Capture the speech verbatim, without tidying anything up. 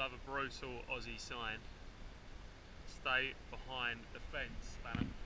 have a brutal Aussie sign. Stay behind the fence, Spanner.